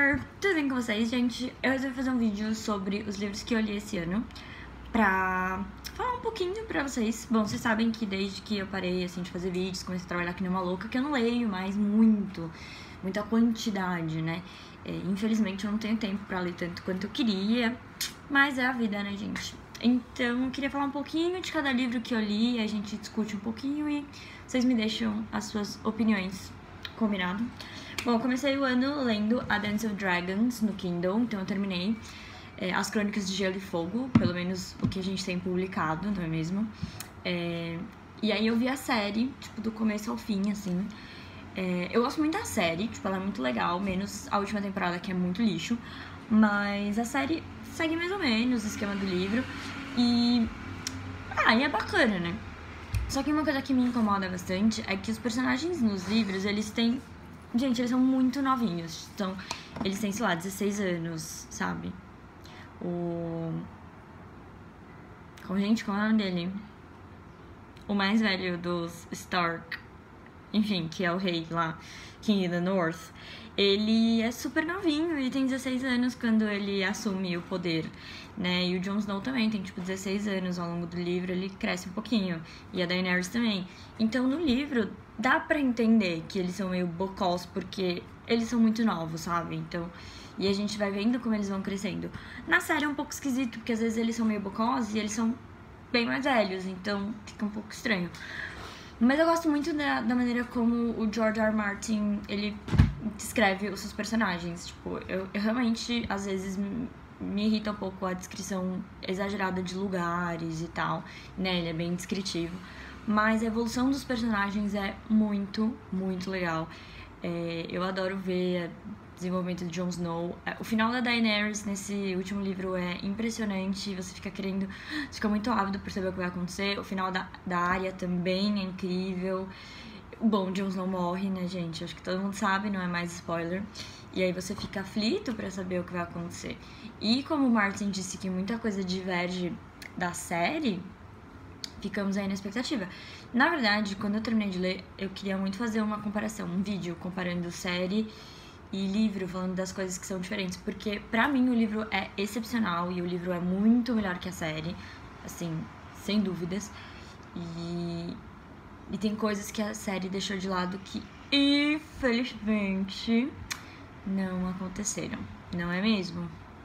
amor! Tudo bem com vocês, gente? Eu resolvi fazer um vídeo sobre os livros que eu li esse ano pra falar um pouquinho pra vocês. Bom, vocês sabem que desde que eu parei, assim, de fazer vídeos, comecei a trabalhar que nem uma louca, que eu não leio mais muita quantidade, né? Infelizmente eu não tenho tempo pra ler tanto quanto eu queria, mas é a vida, né, gente? Então, eu queria falar um pouquinho de cada livro que eu li, a gente discute um pouquinho e vocês me deixam as suas opiniões, combinado? Bom, eu comecei o ano lendo A Dance of Dragons no Kindle, então eu terminei As Crônicas de Gelo e Fogo, pelo menos o que a gente tem publicado, não é mesmo? E aí eu vi a série, tipo, do começo ao fim, assim. Eu gosto muito da série, tipo, ela é muito legal, menos a última temporada, que é muito lixo. Mas a série segue mais ou menos o esquema do livro e é bacana, né? Só que uma coisa que me incomoda bastante é que os personagens nos livros, eles têm... Gente, eles são muito novinhos. Então, eles têm, sei lá, 16 anos, sabe? Como é o nome dele? O mais velho dos Stark, enfim, que é o rei lá, King of the North. Ele é super novinho, ele tem 16 anos quando ele assume o poder, né? E o Jon Snow também tem, tipo, 16 anos ao longo do livro, ele cresce um pouquinho. E a Daenerys também. Então, no livro, dá pra entender que eles são meio bocós, porque eles são muito novos, sabe? Então, e a gente vai vendo como eles vão crescendo. Na série é um pouco esquisito, porque às vezes eles são meio bocós e eles são bem mais velhos, então fica um pouco estranho. Mas eu gosto muito da maneira como o George R. R. Martin, ele descreve os seus personagens. Tipo, eu realmente, às vezes, me irrita um pouco a descrição exagerada de lugares e tal, né? Ele é bem descritivo. Mas a evolução dos personagens é muito, muito legal. Eu adoro ver o desenvolvimento de Jon Snow. O final da Daenerys nesse último livro é impressionante. Você fica muito ávido por saber o que vai acontecer. O final da Arya também é incrível. Bom, Jon Snow morre, né, gente? Acho que todo mundo sabe, não é mais spoiler. E aí você fica aflito pra saber o que vai acontecer. E como o Martin disse que muita coisa diverge da série, ficamos aí na expectativa. Na verdade, quando eu terminei de ler, eu queria muito fazer uma comparação, um vídeo comparando série e livro, falando das coisas que são diferentes, porque pra mim o livro é excepcional e o livro é muito melhor que a série, assim, sem dúvidas. E tem coisas que a série deixou de lado que, infelizmente, não aconteceram, não é mesmo?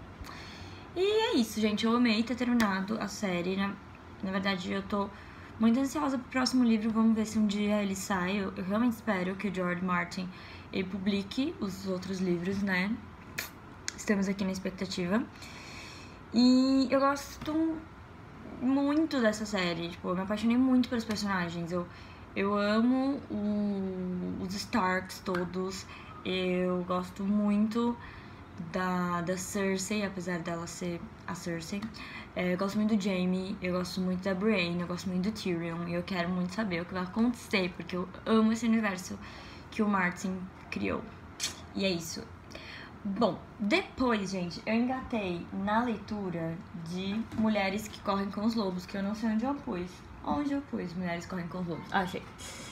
E é isso, gente, eu amei ter terminado a série. Na verdade, eu tô muito ansiosa pro próximo livro, vamos ver se um dia ele sai. Eu realmente espero que o George Martin ele publique os outros livros, né? Estamos aqui na expectativa. E eu gosto muito dessa série, tipo, eu me apaixonei muito pelos personagens. Eu amo os Starks todos. Eu gosto muito da Cersei, apesar dela ser a Cersei. Eu gosto muito do Jaime, eu gosto muito da Brienne, eu gosto muito do Tyrion. E eu quero muito saber o que vai acontecer, porque eu amo esse universo que o Martin criou. E é isso. Bom, depois, gente, eu engatei na leitura de Mulheres que Correm com os Lobos, que eu não sei onde eu pus. Onde eu pus Mulheres que Correm com os Lobos? Ah, achei.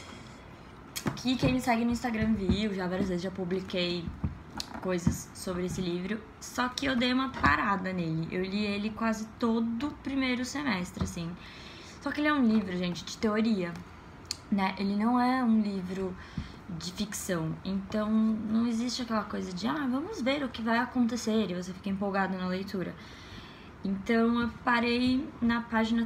Que quem me segue no Instagram viu, já várias vezes já publiquei coisas sobre esse livro, só que eu dei uma parada nele. Eu li ele quase todo o primeiro semestre, assim. Só que ele é um livro, gente, de teoria, né? Ele não é um livro de ficção, então não existe aquela coisa de vamos ver o que vai acontecer e você fica empolgado na leitura. Então eu parei na página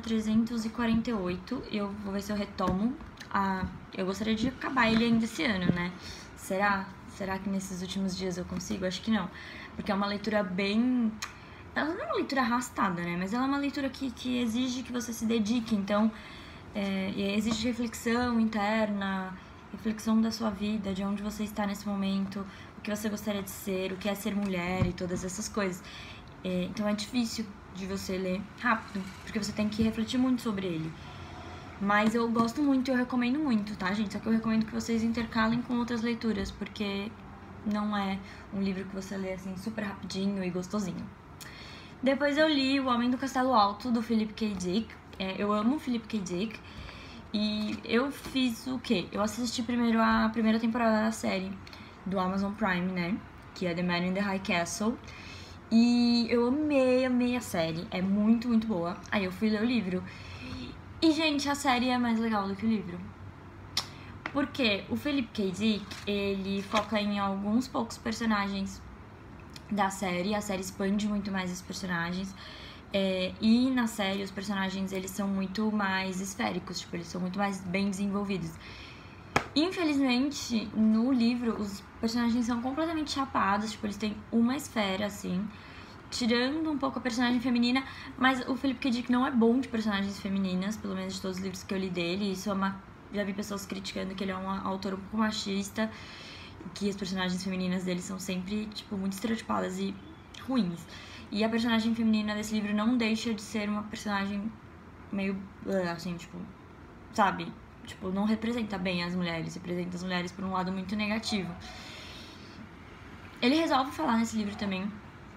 348 e eu vou ver se eu retomo. Eu gostaria de acabar ele ainda esse ano, né? Será que nesses últimos dias eu consigo? Acho que não, porque é uma leitura bem... Ela não é uma leitura arrastada, né? Mas ela é uma leitura que exige que você se dedique, então exige reflexão interna, reflexão da sua vida, de onde você está nesse momento, o que você gostaria de ser, o que é ser mulher e todas essas coisas. Então é difícil de você ler rápido, porque você tem que refletir muito sobre ele. Mas eu gosto muito e eu recomendo muito, tá, gente? Só que eu recomendo que vocês intercalem com outras leituras, porque não é um livro que você lê assim super rapidinho e gostosinho. Depois eu li O Homem do Castelo Alto, do Philip K. Dick. Eu amo o Philip K. Dick. E eu fiz o quê? Eu assisti primeiro a primeira temporada da série do Amazon Prime, né? que é The Man in the High Castle. E eu amei a série. É muito, muito boa. Aí eu fui ler o livro. E, gente, a série é mais legal do que o livro. Porque o Philip K. Dick, ele foca em alguns poucos personagens da série. A série expande muito mais os personagens. E na série, os personagens, eles são muito mais esféricos. Tipo, eles são muito mais bem desenvolvidos. Infelizmente, no livro, os personagens são completamente chapados. Tipo, eles têm uma esfera, assim, tirando um pouco a personagem feminina. Mas o Philip K. Dick não é bom de personagens femininas, pelo menos de todos os livros que eu li dele. Isso é uma... Já vi pessoas criticando que ele é um autor um pouco machista, que as personagens femininas dele são sempre, tipo, muito estereotipadas e ruins. E a personagem feminina desse livro não deixa de ser uma personagem meio, assim, tipo, sabe? Tipo, não representa bem as mulheres, representa as mulheres por um lado muito negativo. Ele resolve falar nesse livro também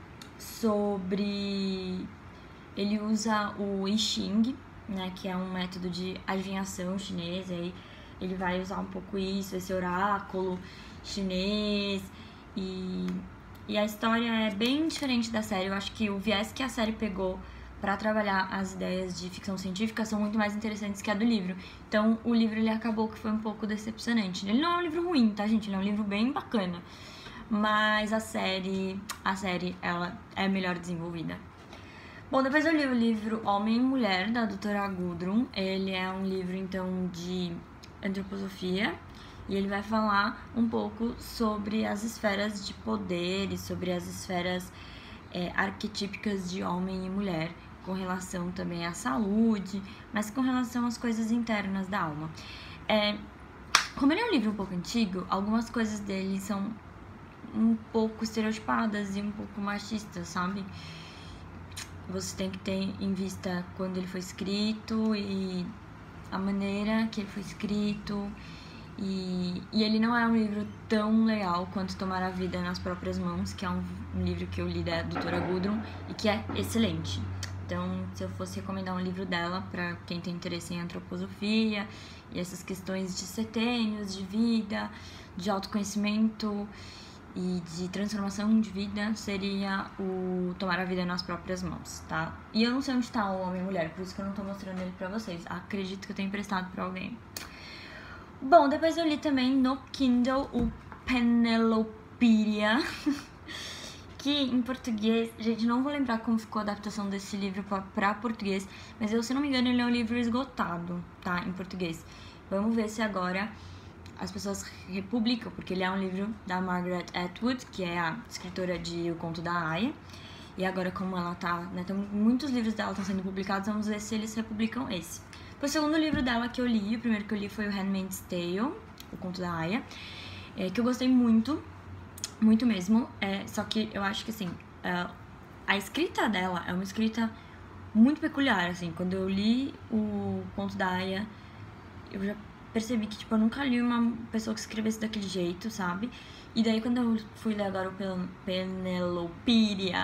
sobre... Ele usa o I Ching, né, que é um método de adivinhação chinês, e aí ele vai usar um pouco isso, esse oráculo chinês, e a história é bem diferente da série. Eu acho que o viés que a série pegou para trabalhar as ideias de ficção científica são muito mais interessantes que a do livro. Então, o livro, ele acabou que foi um pouco decepcionante. Ele não é um livro ruim, tá, gente? Ele é um livro bem bacana. Mas a série, ela é melhor desenvolvida. Bom, depois eu li o livro Homem e Mulher, da doutora Gudrun. Ele é um livro, então, de antroposofia. E ele vai falar um pouco sobre as esferas de poder e sobre as esferas arquetípicas de homem e mulher, com relação também à saúde, mas com relação às coisas internas da alma. Como ele é um livro um pouco antigo, algumas coisas dele são um pouco estereotipadas e um pouco machistas, sabe? Você tem que ter em vista quando ele foi escrito e a maneira que ele foi escrito. E ele não é um livro tão legal quanto Tomar a Vida nas Próprias Mãos, que é um livro que eu li da doutora Gudrun e que é excelente. Então, se eu fosse recomendar um livro dela para quem tem interesse em antroposofia e essas questões de setênios, de vida, de autoconhecimento e de transformação de vida, seria o Tomar a Vida nas Próprias Mãos, tá? E eu não sei onde tá o Homem e Mulher, por isso que eu não tô mostrando ele pra vocês. Acredito que eu tenho emprestado pra alguém. Bom, depois eu li também no Kindle o Penelopedia, que em português, gente, não vou lembrar como ficou a adaptação desse livro pra português, mas eu, se não me engano, ele é um livro esgotado, tá, em português. Vamos ver se agora as pessoas republicam, porque ele é um livro da Margaret Atwood, que é a escritora de O Conto da Aia. E agora, como ela tá, né, muitos livros dela estão sendo publicados, vamos ver se eles republicam esse. Foi o segundo livro dela que eu li, o primeiro que eu li foi o Handmaid's Tale, O Conto da Aia, que eu gostei muito, muito mesmo, só que eu acho que, assim, a escrita dela é uma escrita muito peculiar, assim. Quando eu li o Conto da Aia, eu já percebi que, tipo, eu nunca li uma pessoa que escrevesse daquele jeito, sabe? E daí, quando eu fui ler agora o Penelopedia,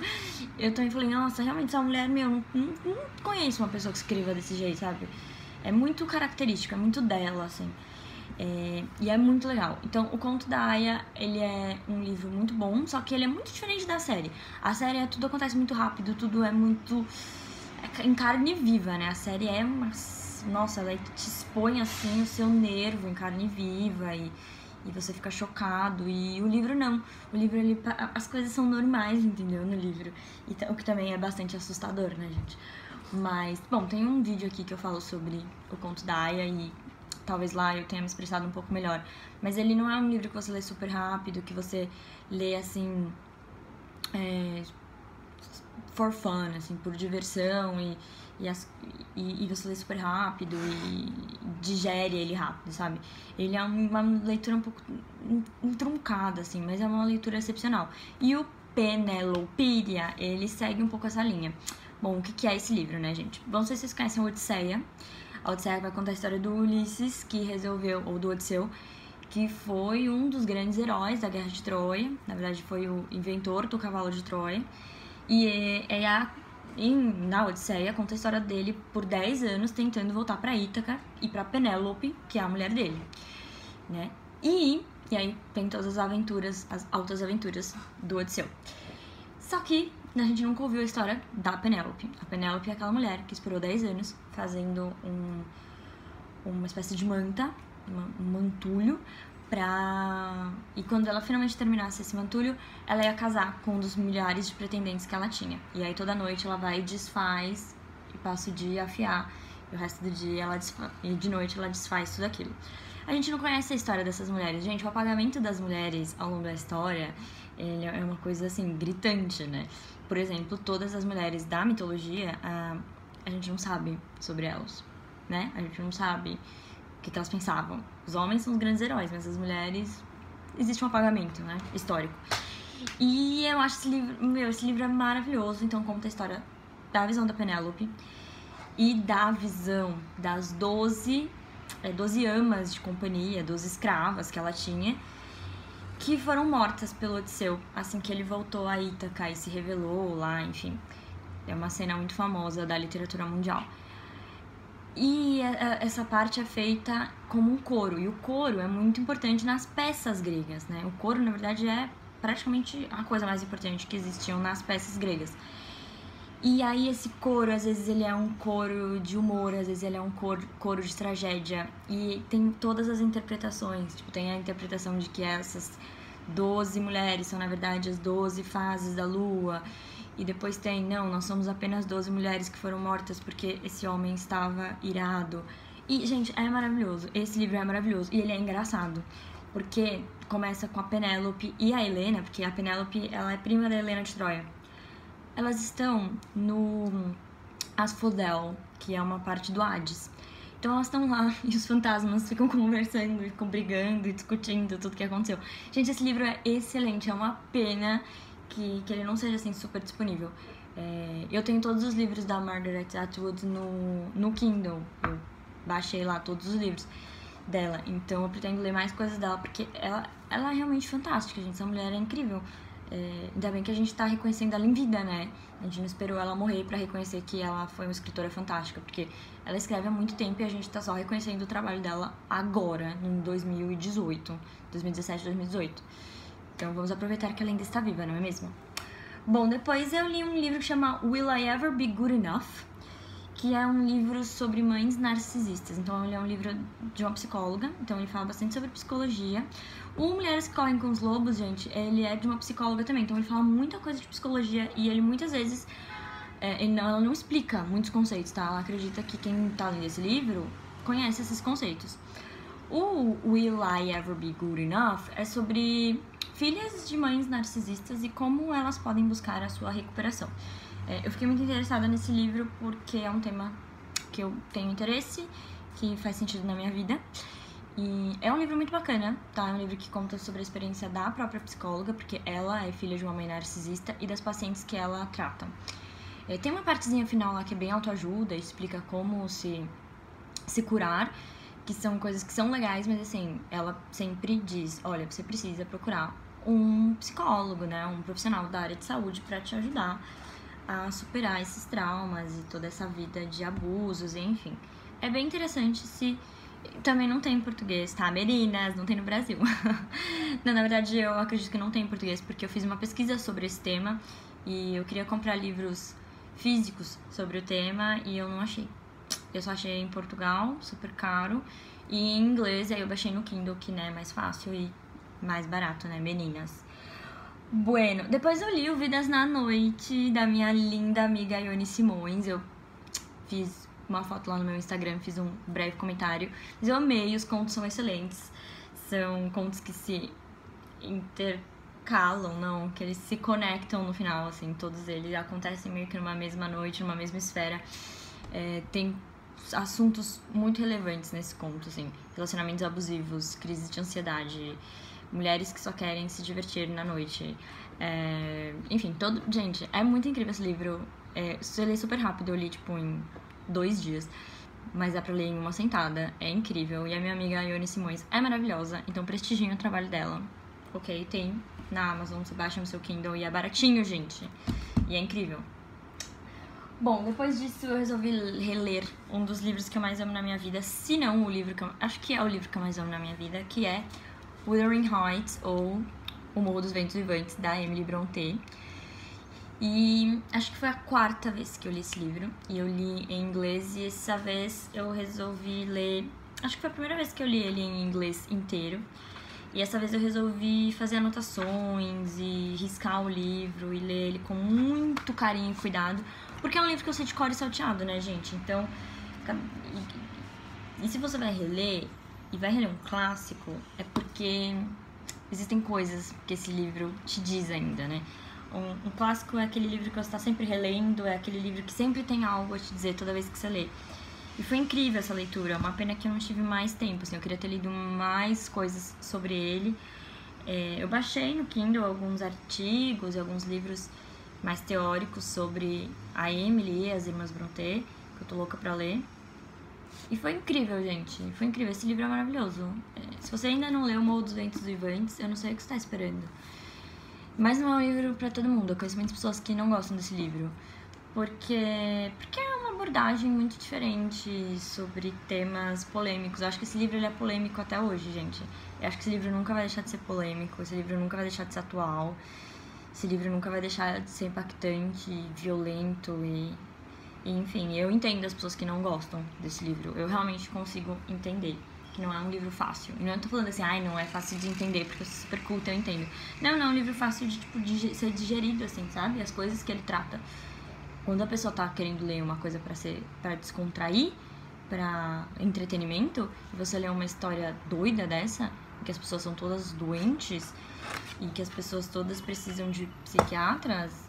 eu também falei, nossa, realmente essa mulher, meu, não conheço uma pessoa que escreva desse jeito, sabe? É muito característico, é muito dela, assim. E é muito legal. Então, o Conto da Aia, ele é um livro muito bom, só que ele é muito diferente da série. A série, tudo acontece muito rápido, tudo é muito... em carne viva, né? A série é uma... Nossa, ela te expõe, assim, o seu nervo em carne viva e você fica chocado. E o livro não. O livro, as coisas são normais, entendeu? No livro. O que também é bastante assustador, né, gente? Mas, bom, tem um vídeo aqui que eu falo sobre o Conto da Aia e talvez lá eu tenha me expressado um pouco melhor. Mas ele não é um livro que você lê super rápido, que você lê, assim, for fun, assim, por diversão e você lê super rápido e digere ele rápido, sabe? Ele é uma leitura um pouco truncada, assim, mas é uma leitura excepcional. E o Penelopedia, ele segue um pouco essa linha. Bom, o que é esse livro, né, gente? Não sei se vocês conhecem a Odisseia. A Odisseia vai contar a história do Ulisses, que resolveu, ou do Odisseu, que foi um dos grandes heróis da Guerra de Troia. Na verdade, foi o inventor do cavalo de Troia. E na Odisseia conta a história dele por 10 anos tentando voltar pra Ítaca e pra Penélope, que é a mulher dele, né? E E aí tem todas as aventuras, as altas aventuras do Odisseu. Só que a gente nunca ouviu a história da Penélope. A Penélope é aquela mulher que esperou 10 anos fazendo uma espécie de manta, um mantulho, e quando ela finalmente terminasse esse mantulho, ela ia casar com um dos milhares de pretendentes que ela tinha. E aí toda noite ela vai e desfaz, e passa o dia a afiar, e o resto do dia e de noite ela desfaz tudo aquilo. A gente não conhece a história dessas mulheres. Gente, o apagamento das mulheres ao longo da história é uma coisa, assim, gritante, né? Por exemplo, todas as mulheres da mitologia, a gente não sabe sobre elas, né? A gente não sabe o que elas pensavam. Os homens são os grandes heróis, mas as mulheres... Existe um apagamento, né? Histórico. E eu acho esse livro é maravilhoso. Então conta a história da visão da Penélope e da visão das 12 amas de companhia, 12 escravas que ela tinha, que foram mortas pelo Odisseu assim que ele voltou a Ítaca e se revelou lá, enfim. É uma cena muito famosa da literatura mundial. E essa parte é feita como um coro, e o coro é muito importante nas peças gregas, né? O coro, na verdade, é praticamente a coisa mais importante que existiam nas peças gregas. E aí esse coro, às vezes ele é um coro de humor, às vezes ele é um coro de tragédia, e tem todas as interpretações. Tipo, tem a interpretação de que essas 12 mulheres são, na verdade, as 12 fases da lua. E depois tem, não, nós somos apenas 12 mulheres que foram mortas porque esse homem estava irado. E, gente, é maravilhoso. Esse livro é maravilhoso. E ele é engraçado. Porque começa com a Penélope e a Helena, porque a Penélope, ela é prima da Helena de Troia. Elas estão no Asphodel, que é uma parte do Hades. Então elas estão lá e os fantasmas ficam conversando, ficam brigando e discutindo tudo que aconteceu. Gente, esse livro é excelente. É uma pena que ele não seja, assim, super disponível. Eu tenho todos os livros da Margaret Atwood no Kindle. Eu baixei lá todos os livros dela. Então eu pretendo ler mais coisas dela, porque ela é realmente fantástica, gente. Essa mulher é incrível. Ainda bem que a gente tá reconhecendo ela em vida, né? A gente não esperou ela morrer pra reconhecer que ela foi uma escritora fantástica, porque ela escreve há muito tempo e a gente tá só reconhecendo o trabalho dela agora, em 2017, 2018. Então vamos aproveitar que ela ainda está viva, não é mesmo? Bom, depois eu li um livro que chama Will I Ever Be Good Enough? Que é um livro sobre mães narcisistas. Então ele é um livro de uma psicóloga, então ele fala bastante sobre psicologia. O Mulheres que Correm com os Lobos, gente, ele é de uma psicóloga também, então ele fala muita coisa de psicologia e ele muitas vezes, ela não explica muitos conceitos, tá? Ela acredita que quem tá lendo esse livro conhece esses conceitos. O Will I Ever Be Good Enough é sobre filhas de mães narcisistas e como elas podem buscar a sua recuperação. Eu fiquei muito interessada nesse livro porque é um tema que eu tenho interesse, que faz sentido na minha vida. E é um livro muito bacana, tá? É um livro que conta sobre a experiência da própria psicóloga, porque ela é filha de uma mãe narcisista e das pacientes que ela trata. Tem uma partezinha final lá que é bem autoajuda, explica como se curar, que são coisas que são legais, mas assim, ela sempre diz, olha, você precisa procurar um psicólogo, né? Um profissional da área de saúde pra te ajudar a superar esses traumas e toda essa vida de abusos, enfim. É bem interessante também não tem em português, tá, meninas? Não tem no Brasil. Não, na verdade, eu acredito que não tem em português, porque eu fiz uma pesquisa sobre esse tema e eu queria comprar livros físicos sobre o tema e eu não achei. Eu só achei em Portugal, super caro, e em inglês, aí eu baixei no Kindle, que, né, é mais fácil e mais barato, né, meninas? Bueno, depois eu li o Vidas na Noite, da minha linda amiga Ione Simões. Eu fiz uma foto lá no meu Instagram, fiz um breve comentário. Mas eu amei, os contos são excelentes. São contos que se intercalam, não, que eles se conectam no final, assim, todos eles acontecem meio que numa mesma noite, numa mesma esfera. Tem assuntos muito relevantes nesse conto, assim, relacionamentos abusivos, crises de ansiedade, mulheres que só querem se divertir na noite, enfim, gente, é muito incrível esse livro. Eu li super rápido, eu li tipo em 2 dias, mas dá pra ler em uma sentada, é incrível. E a minha amiga Ione Simões é maravilhosa, então prestigiem o trabalho dela, ok? Tem na Amazon, você baixa no seu Kindle e é baratinho, gente, e é incrível. Bom, depois disso eu resolvi reler um dos livros que eu mais amo na minha vida, se não o livro que eu acho que é o livro que eu mais amo na minha vida, que é Wuthering Heights, ou O Morro dos Ventos Vivantes, da Emily Brontë. E acho que foi a 4ª vez que eu li esse livro, e eu li em inglês, e essa vez eu resolvi ler... Acho que foi a primeira vez que eu li ele em inglês inteiro, e essa vez eu resolvi fazer anotações e riscar o livro e ler ele com muito carinho e cuidado, porque é um livro que eu sei de cor e salteado, né, gente? Então, e se você vai reler, e vai reler um clássico, é porque existem coisas que esse livro te diz ainda, né? Um clássico é aquele livro que você está sempre relendo, é aquele livro que sempre tem algo a te dizer toda vez que você lê. E foi incrível essa leitura, uma pena que eu não tive mais tempo, assim, eu queria ter lido mais coisas sobre ele. Eu baixei no Kindle alguns artigos e alguns livros mais teóricos sobre a Emily e as Irmãs Brontë, que eu tô louca pra ler. E foi incrível, gente, foi incrível, esse livro é maravilhoso. Se você ainda não leu O Morro dos Ventos Vivantes, eu não sei o que você tá esperando. Mas não é um livro pra todo mundo, eu conheço muitas pessoas que não gostam desse livro. Porque é uma abordagem muito diferente sobre temas polêmicos. Eu acho que esse livro ele é polêmico até hoje, gente. Eu acho que esse livro nunca vai deixar de ser polêmico, esse livro nunca vai deixar de ser atual. Esse livro nunca vai deixar de ser impactante, violento e enfim, eu entendo as pessoas que não gostam desse livro. Eu realmente consigo entender que não é um livro fácil. E não tô falando assim, não é fácil de entender, porque eu sou super culta, eu entendo. Não é um livro fácil de ser digerido, assim, sabe? As coisas que ele trata. Quando a pessoa tá querendo ler uma coisa pra descontrair, pra entretenimento, e você lê uma história doida dessa, em que as pessoas são todas doentes, e que as pessoas todas precisam de psiquiatras,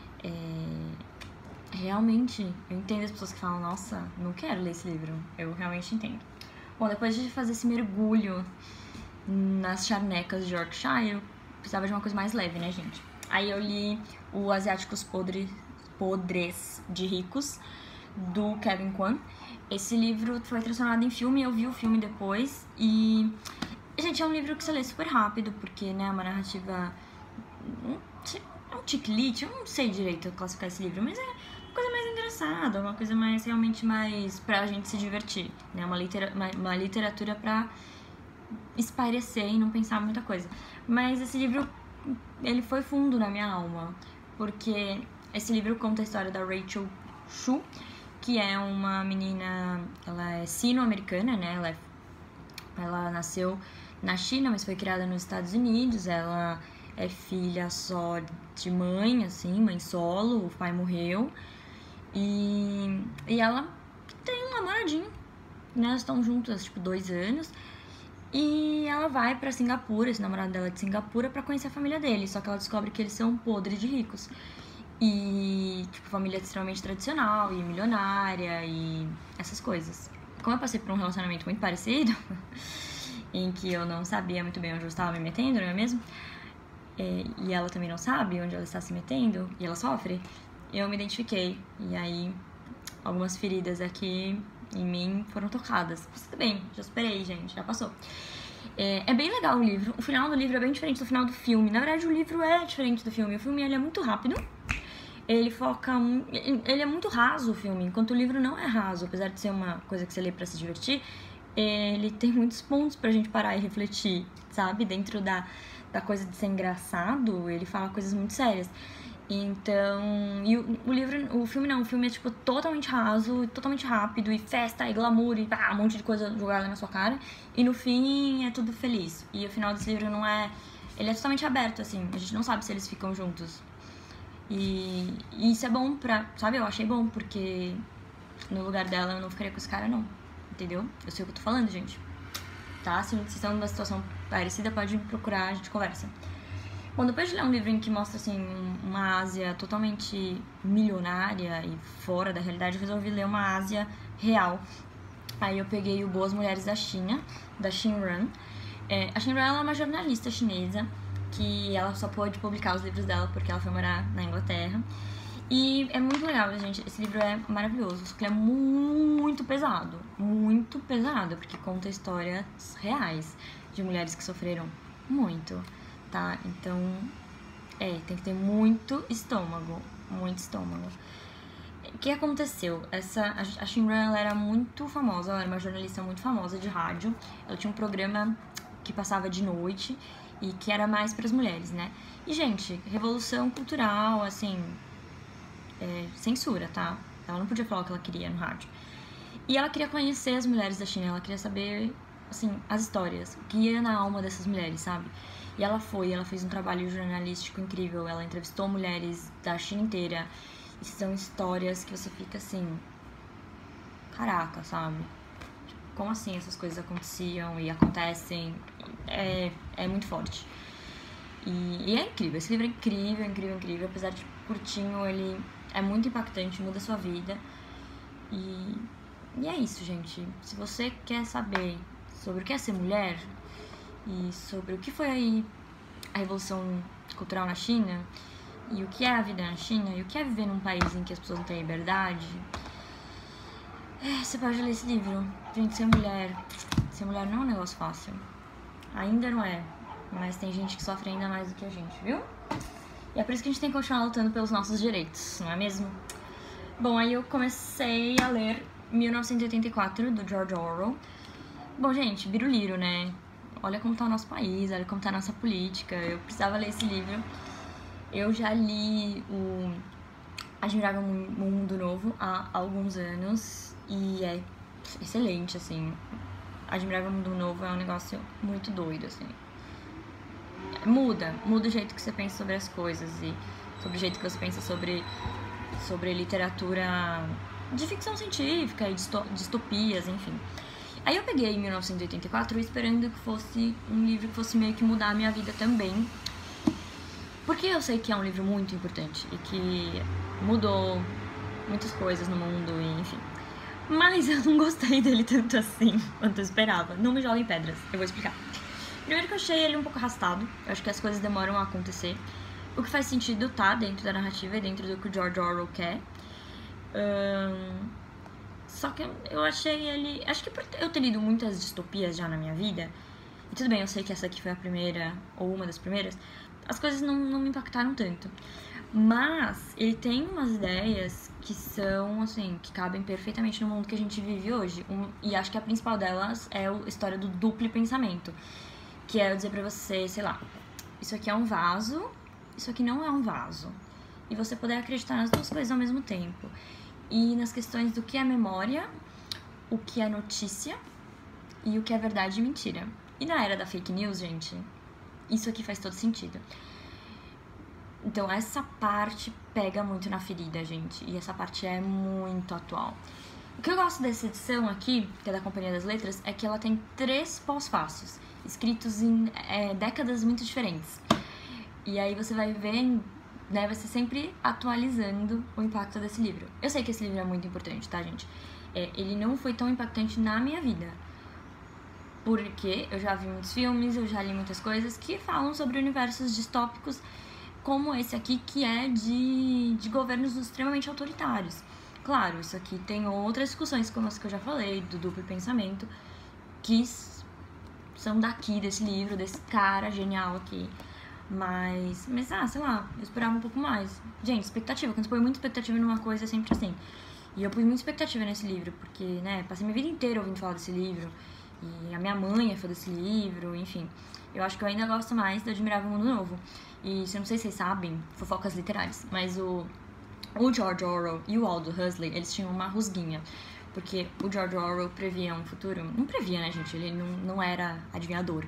realmente, eu entendo as pessoas que falam, nossa, não quero ler esse livro. Eu realmente entendo. Bom, depois de fazer esse mergulho nas charnecas de Yorkshire, eu precisava de uma coisa mais leve, né, gente? Aí eu li o Asiáticos Podres de Ricos, do Kevin Kwan. Esse livro foi transformado em filme, eu vi o filme depois. E, gente, é um livro que você lê super rápido, porque, né, é uma narrativa... É um chick-lit, eu não sei direito classificar esse livro, mas é uma coisa mais engraçada, uma coisa mais, realmente mais pra gente se divertir, né? Uma literatura pra espairecer e não pensar muita coisa. Mas esse livro, ele foi fundo na minha alma, porque esse livro conta a história da Rachel Chu, que é uma menina, ela é sino-americana, né? Ela nasceu na China, mas foi criada nos Estados Unidos. Ela é filha só de mãe, assim, mãe solo, o pai morreu. E ela tem um namoradinho, né? Elas estão juntas, tipo, 2 anos. E ela vai pra Singapura, esse namorado dela é de Singapura, pra conhecer a família dele. Só que ela descobre que eles são podres de ricos. E, tipo, família extremamente tradicional e milionária e essas coisas. Como eu passei por um relacionamento muito parecido, em que eu não sabia muito bem onde eu estava me metendo, não é mesmo? E ela também não sabe onde ela está se metendo, e ela sofre, eu me identifiquei. E aí, algumas feridas aqui em mim foram tocadas. Mas tudo bem, já superei, gente, já passou. É bem legal o livro. O final do livro é bem diferente do final do filme. Na verdade, o livro é diferente do filme. O filme ele é muito rápido. Ele é muito raso, o filme, enquanto o livro não é raso. Apesar de ser uma coisa que você lê pra se divertir, ele tem muitos pontos pra gente parar e refletir, sabe? Dentro da coisa de ser engraçado, ele fala coisas muito sérias. Então, e o filme não, o filme é tipo totalmente raso, totalmente rápido, e festa, e glamour, e um monte de coisa jogada na sua cara. E no fim é tudo feliz. E o final desse livro não é... Ele é totalmente aberto, assim, a gente não sabe se eles ficam juntos. E isso é bom pra... Sabe, eu achei bom, porque no lugar dela eu não ficaria com esse cara, não. Entendeu? Eu sei o que eu tô falando, gente. Tá? Se vocês estão numa situação parecida, pode me procurar, a gente conversa. Bom, depois de ler um livro em que mostra, assim, uma Ásia totalmente milionária e fora da realidade, eu resolvi ler uma Ásia real. Aí eu peguei o Boas Mulheres da China, da Xin Ran. A Xin Ran ela é uma jornalista chinesa, que ela só pôde publicar os livros dela porque ela foi morar na Inglaterra. E é muito legal, gente. Esse livro é maravilhoso, só que ele é muito pesado, porque conta histórias reais de mulheres que sofreram muito, tá? Então, tem que ter muito estômago, muito estômago. O que aconteceu? A Xin Ran, ela era muito famosa, ela era uma jornalista muito famosa de rádio. Ela tinha um programa que passava de noite e que era mais para as mulheres, né? E, gente, revolução cultural, assim, censura, tá? Ela não podia falar o que ela queria no rádio. E ela queria conhecer as mulheres da China, ela queria saber, assim, as histórias, o que ia na alma dessas mulheres, sabe? E ela fez um trabalho jornalístico incrível, ela entrevistou mulheres da China inteira, e são histórias que você fica assim, caraca, sabe? Como assim essas coisas aconteciam e acontecem? É muito forte. E é incrível, esse livro é incrível, incrível, incrível. Apesar de curtinho, ele é muito impactante, muda a sua vida. E é isso, gente. Se você quer saber sobre o que é ser mulher e sobre o que foi aí a revolução cultural na China e o que é a vida na China e o que é viver num país em que as pessoas não têm liberdade, você pode ler esse livro. Gente, ser mulher não é um negócio fácil. Ainda não é, mas tem gente que sofre ainda mais do que a gente, viu? E é por isso que a gente tem que continuar lutando pelos nossos direitos, não é mesmo? Bom, aí eu comecei a ler 1984, do George Orwell. Bom, gente, biruliro, né? Olha como tá o nosso país, olha como tá a nossa política. Eu precisava ler esse livro. Eu já li o Admirável Mundo Novo há alguns anos e é excelente, assim. Admirável Mundo Novo é um negócio muito doido, assim. Muda o jeito que você pensa sobre as coisas e sobre o jeito que você pensa sobre literatura de ficção científica e distopias, enfim. Aí eu peguei 1984 esperando que fosse um livro que fosse meio que mudar a minha vida também, porque eu sei que é um livro muito importante e que mudou muitas coisas no mundo, e enfim. Mas eu não gostei dele tanto assim quanto eu esperava. Não me joguem pedras, eu vou explicar. Primeiro que eu achei ele um pouco arrastado, eu acho que as coisas demoram a acontecer. O que faz sentido tá dentro da narrativa e dentro do que o George Orwell quer. Só que eu achei ele... Acho que por eu ter lido muitas distopias já na minha vida, e tudo bem, eu sei que essa aqui foi a primeira, ou uma das primeiras, as coisas não me impactaram tanto. Mas ele tem umas ideias que são, assim, que cabem perfeitamente no mundo que a gente vive hoje. E acho que a principal delas é a história do duplo pensamento. Que é eu dizer pra você, sei lá, isso aqui é um vaso, isso aqui não é um vaso. E você poder acreditar nas duas coisas ao mesmo tempo. E nas questões do que é memória, o que é notícia e o que é verdade e mentira. E na era da fake news, gente, isso aqui faz todo sentido. Então essa parte pega muito na ferida, gente. E essa parte é muito atual. O que eu gosto dessa edição aqui, que é da Companhia das Letras, é que ela tem 3 pós-fácios, escritos em décadas muito diferentes. E aí você vai ver, né, vai ser sempre atualizando o impacto desse livro. Eu sei que esse livro é muito importante, tá, gente? Ele não foi tão impactante na minha vida, porque eu já vi muitos filmes, eu já li muitas coisas que falam sobre universos distópicos como esse aqui, que é de governos extremamente autoritários. Claro, isso aqui tem outras discussões, como as que eu já falei, do duplo pensamento, que são daqui, desse livro, desse cara genial aqui. Mas sei lá, eu esperava um pouco mais. Gente, expectativa, quando você põe muita expectativa numa coisa é sempre assim. E eu pus muita expectativa nesse livro, porque, né, passei minha vida inteira ouvindo falar desse livro. E a minha mãe é fã desse livro, enfim. Eu acho que eu ainda gosto mais do Admirável Mundo Novo. E eu não sei se vocês sabem, fofocas literárias, mas o George Orwell e o Aldous Huxley, eles tinham uma rusguinha. Porque o George Orwell previa um futuro... Não previa, né, gente? Ele não era adivinhador.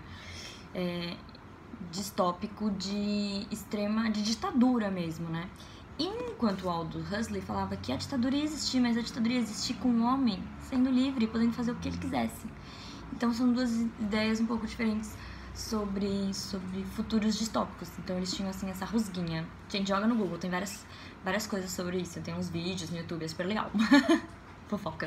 Distópico de ditadura mesmo, né? Enquanto o Aldous Huxley falava que a ditadura ia existir, mas a ditadura ia existir com o homem sendo livre e podendo fazer o que ele quisesse. Então são duas ideias um pouco diferentes sobre futuros distópicos. Então eles tinham, assim, essa rusguinha. Gente, joga no Google, tem várias coisas sobre isso. Tem uns vídeos no YouTube, é super legal. Fofocas.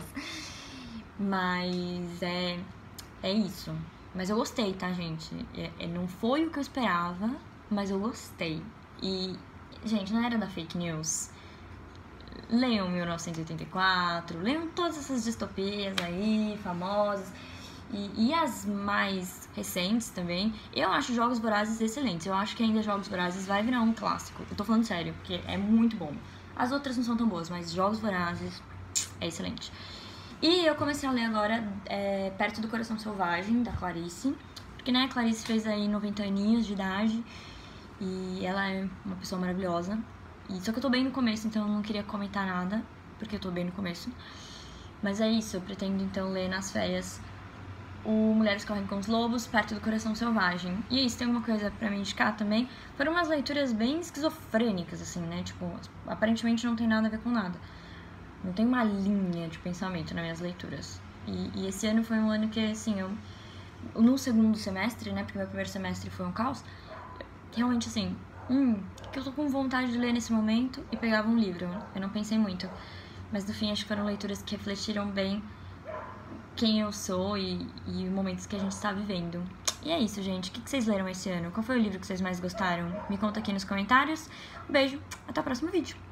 Mas é isso. Mas eu gostei, tá, gente? Não foi o que eu esperava, mas eu gostei. E, gente, na era da fake news, leiam 1984, leiam todas essas distopias aí, famosas. E as mais recentes também. Eu acho Jogos Vorazes excelentes. Eu acho que ainda Jogos Vorazes vai virar um clássico. Eu tô falando sério, porque é muito bom. As outras não são tão boas, mas Jogos Vorazes é excelente. E eu comecei a ler agora Perto do Coração Selvagem, da Clarice. Porque, né, a Clarice fez aí 90 aninhos de idade e ela é uma pessoa maravilhosa. Só que eu tô bem no começo, então eu não queria comentar nada, porque eu tô bem no começo. Mas é isso, eu pretendo então ler nas férias o Mulheres Correm com os Lobos, Perto do Coração Selvagem. E aí, se tem alguma coisa pra me indicar também, foram umas leituras bem esquizofrênicas, assim, né? Tipo, aparentemente não tem nada a ver com nada. Não tem uma linha de pensamento nas minhas leituras. E esse ano foi um ano que, assim, eu... No segundo semestre, né? Porque meu primeiro semestre foi um caos. Realmente, assim, que eu tô com vontade de ler nesse momento e pegava um livro. Eu não pensei muito. Mas, no fim, acho que foram leituras que refletiram bem quem eu sou e momentos que a gente está vivendo. E é isso, gente. O que vocês leram esse ano? Qual foi o livro que vocês mais gostaram? Me conta aqui nos comentários. Um beijo, até o próximo vídeo.